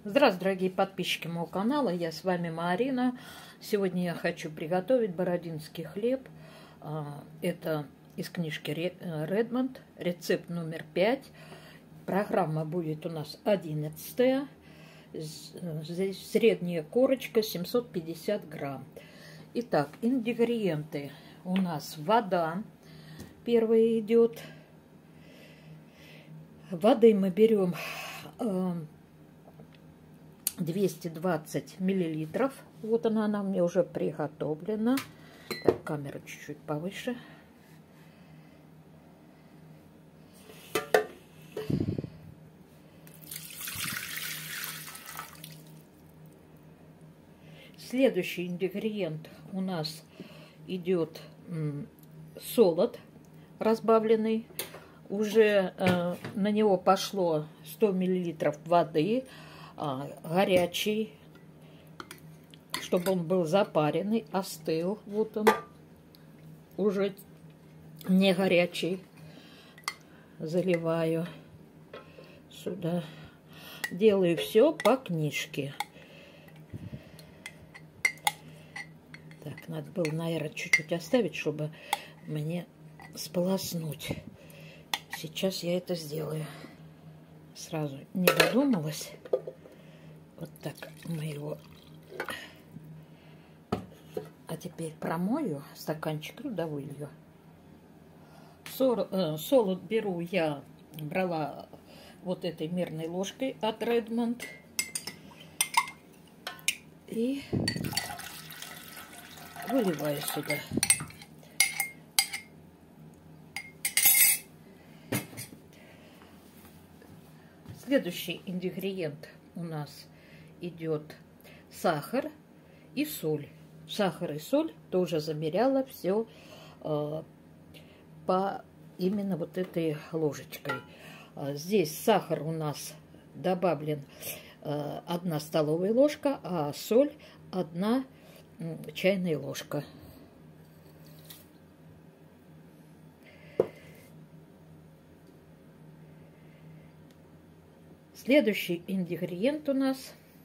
Здравствуйте, дорогие подписчики моего канала, я с вами Марина. Сегодня я хочу приготовить бородинский хлеб. Это из книжки Редмонд, рецепт номер 5. Программа будет у нас 11. Здесь средняя корочка 750 грамм. Итак, ингредиенты. У нас вода первая идет. Воды мы берем 220 миллилитров. Вот она мне уже приготовлена. Так, камера чуть-чуть повыше. Следующий ингредиент у нас идет солод разбавленный. Уже на него пошло 100 миллилитров воды, горячий, чтобы он был запаренный, остыл. Вот он уже не горячий. Заливаю сюда. Делаю все по книжке. Так, надо было, наверное, чуть-чуть оставить, чтобы мне сполоснуть. Сейчас я это сделаю. Сразу не додумалась. Вот так мы его. А теперь промою стаканчик, да вылью. Солод беру, я брала вот этой мерной ложкой от Редмонд. И выливаю сюда. Следующий ингредиент у нас идет сахар и соль. Сахар и соль тоже замеряла все по именно вот этой ложечкой. Здесь сахар у нас добавлен 1 столовая ложка, а соль 1 чайная ложка. Следующий ингредиент у нас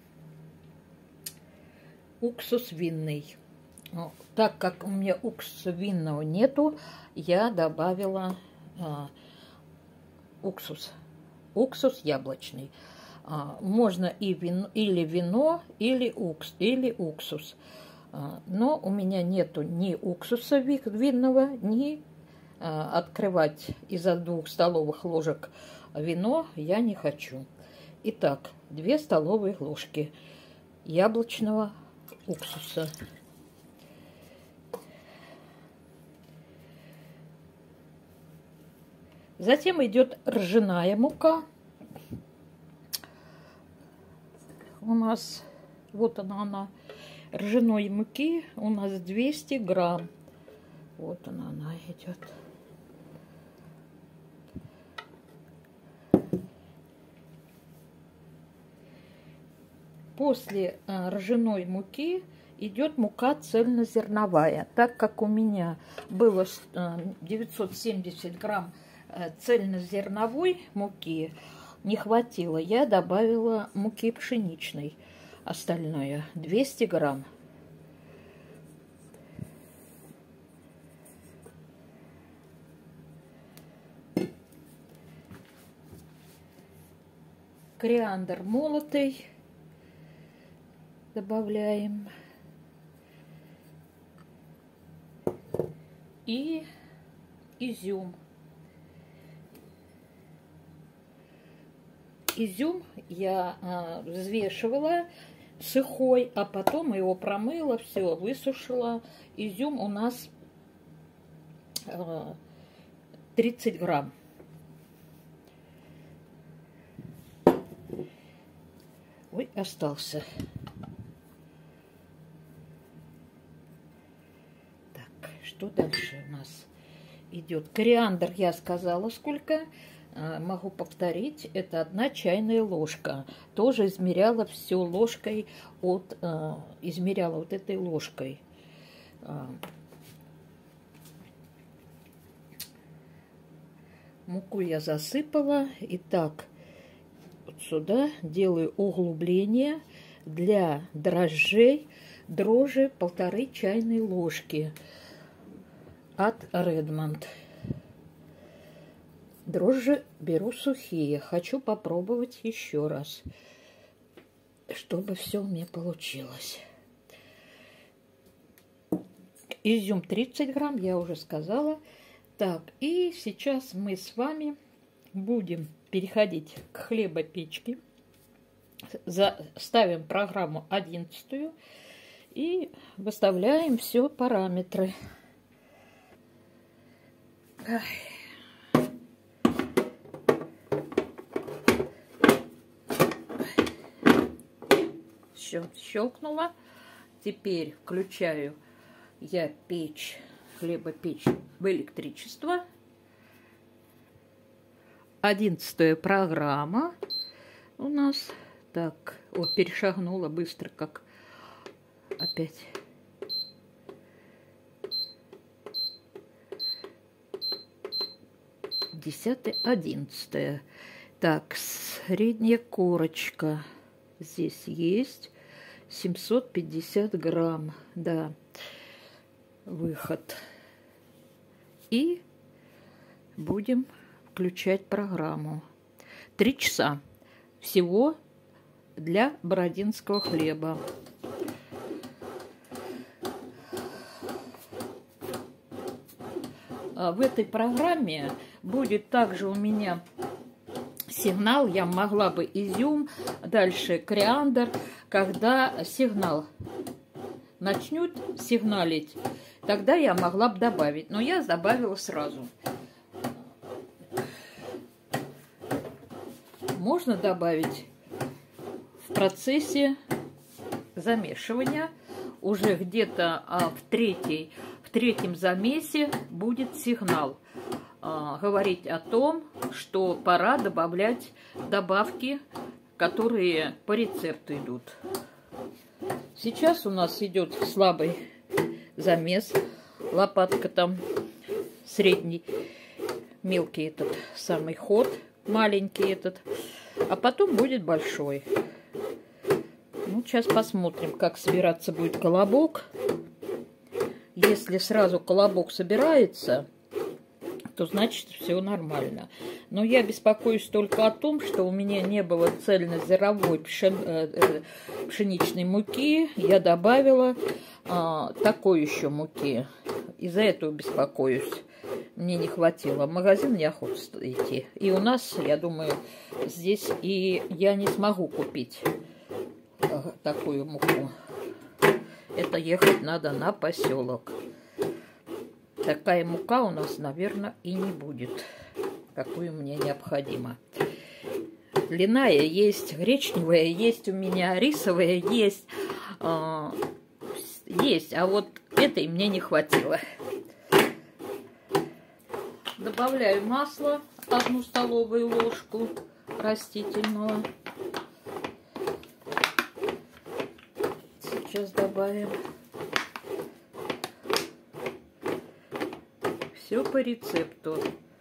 уксус винный. Так как у меня уксуса винного нету, я добавила уксус яблочный. Можно и или вино, или уксус. Но у меня нету ни уксуса винного, ни открывать из-за 2 столовых ложек вино я не хочу. Итак, 2 столовые ложки яблочного уксуса. Затем идет ржаная мука. У нас, вот она. Ржаной муки у нас 200 грамм. Вот она идет. После ржаной муки идет мука цельнозерновая. Так как у меня было 970 грамм цельнозерновой муки, не хватило, я добавила муки пшеничной. Остальное 200 грамм. Кориандр молотый добавляем. И изюм. Изюм я взвешивала сухой, а потом его промыла, все, высушила. Изюм у нас 30 грамм. Ой, остался. Так, что дальше у нас идет? Кориандр я сказала сколько. Могу повторить, это 1 чайная ложка. Тоже измеряла все ложкой измеряла вот этой ложкой. Муку я засыпала. Итак, вот сюда делаю углубление для дрожжей. Дрожжи 1,5 чайной ложки от Redmond. Дрожжи беру сухие. Хочу попробовать еще раз, чтобы все у меня получилось. Изюм 30 грамм, я уже сказала. Так, и сейчас мы с будем переходить к хлебопечке. Ставим программу 11 и выставляем все параметры. Все, щелкнула. Теперь включаю я хлебопечь в электричество. 11-я программа у нас. Так, вот перешагнула быстро, как опять. Десятая, 11-я. Так, средняя корочка здесь есть. 750 грамм, да, выход. И будем включать программу. 3 часа всего для бородинского хлеба. В этой программе будет также у меня сигнал, я могла бы изюм, дальше кориандр. Когда сигнал начнет сигналить, тогда я могла бы добавить, но я добавила сразу. Можно добавить в процессе замешивания. Уже где-то в третьем замесе будет сигнал говорить о том, что пора добавлять добавки, которые по рецепту идут. Сейчас у нас идет слабый замес. Лопатка там средний, мелкий этот самый ход, маленький этот. А потом будет большой. Ну, сейчас посмотрим, как собираться будет колобок. Если сразу колобок собирается, то значит все нормально. Но я беспокоюсь только о том, что у меня не было цельнозерновой пшеничной муки. Я добавила такой еще муки. Из-за этого беспокоюсь. Мне не хватило. В магазин неохота идти. И у нас, я думаю, здесь и я не смогу купить такую муку. Это ехать надо на поселок. Такая мука у нас, наверное, и не будет, какую мне необходимо. Льняная есть, гречневая есть у меня, рисовая есть. Есть, а вот этой мне не хватило. Добавляю масло, 1 столовую ложку растительного. Сейчас добавим. Все по рецепту.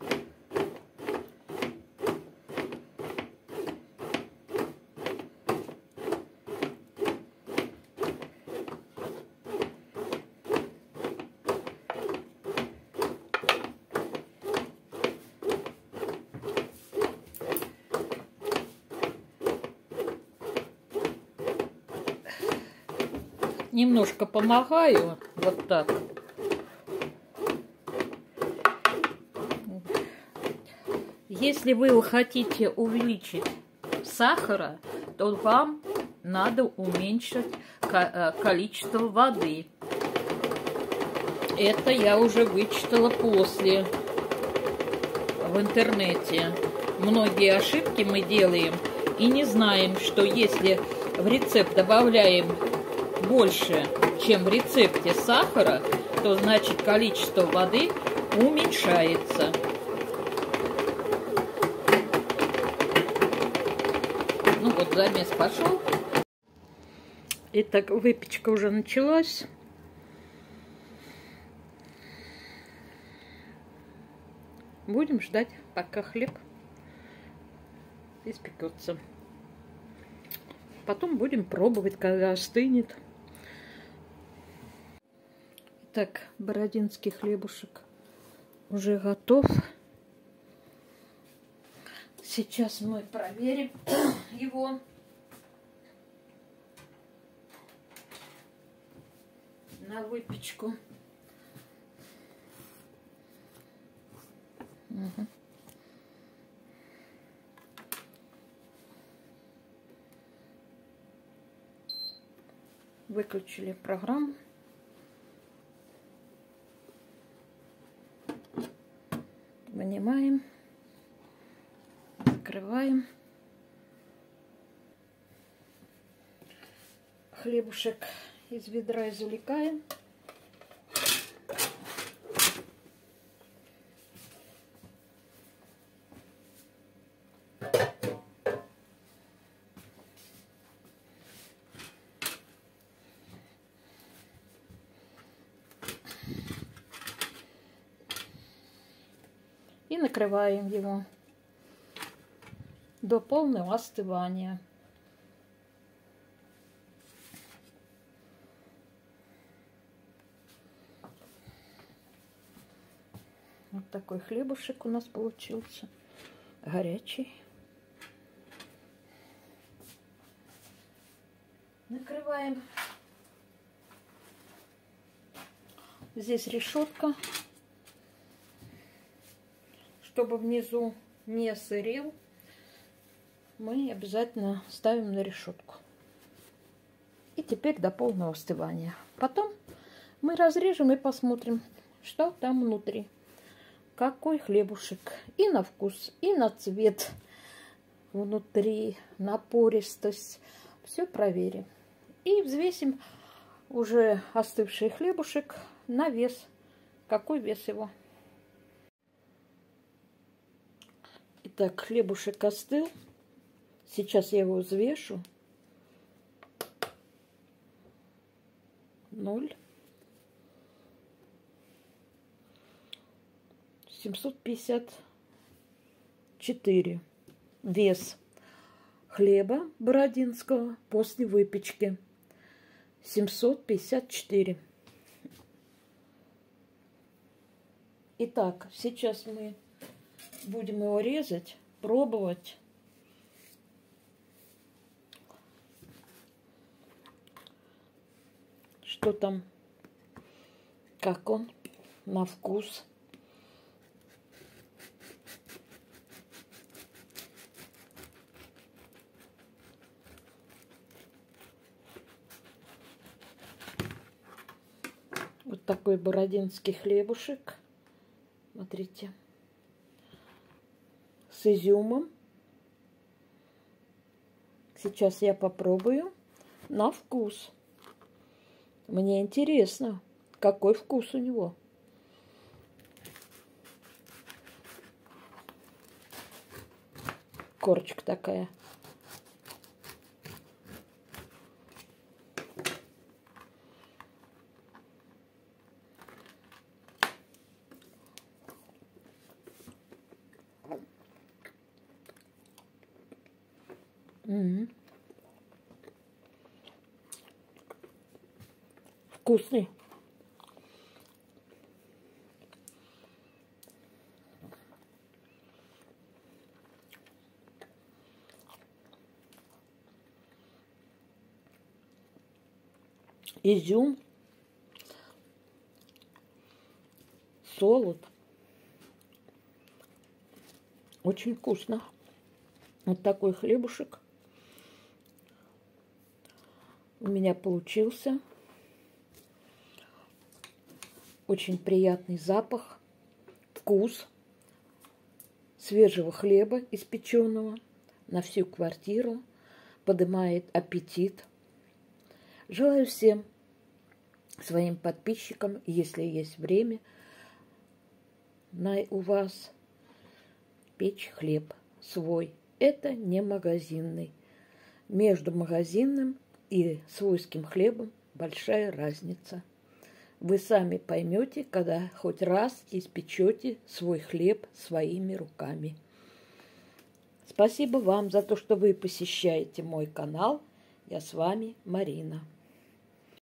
Немножко помогаю, вот так. Если вы хотите увеличить сахара, то вам надо уменьшить количество воды. Это я уже вычитала после в интернете. Многие ошибки мы делаем и не знаем, что если в рецепт добавляем больше, чем в рецепте сахара, то значит количество воды уменьшается. Ну вот замес пошел. Итак, выпечка уже началась. Будем ждать, пока хлеб испекется. потом будем пробовать, когда остынет. Так, бородинский хлебушек уже готов. Сейчас мы проверим его. На выпечку. Угу. Выключили программу. Вынимаем. Закрываем. Хлебушек из ведра извлекаем. И накрываем его до полного остывания. Вот такой хлебушек у нас получился, горячий. Накрываем. Здесь решетка, чтобы внизу не сырел, мы обязательно ставим на решетку. И теперь до полного остывания. Потом мы разрежем и посмотрим, что там внутри. Какой хлебушек. И на вкус, и на цвет внутри, на пористость. Все проверим. И взвесим уже остывший хлебушек на вес. Какой вес его? Итак, хлебушек остыл. Сейчас я его взвешу. 754 вес хлеба бородинского после выпечки. 754. Итак, сейчас мы будем его резать, пробовать. Что там, как он на вкус. Вот такой бородинский хлебушек. Смотрите. С изюмом. Сейчас я попробую на вкус. Мне интересно, какой вкус у него. Корочка такая. Вкусный. Изюм, солод. Очень вкусно. Вот такой хлебушек у меня получился. Очень приятный запах, вкус свежего хлеба испеченного на всю квартиру. Поднимает аппетит. Желаю всем своим подписчикам, если есть время, у вас печь хлеб свой. Это не магазинный. Между магазинным и свойским хлебом большая разница. Вы сами поймете, когда хоть раз испечете свой хлеб своими руками. Спасибо вам за то, что вы посещаете мой канал. Я с вами, Марина.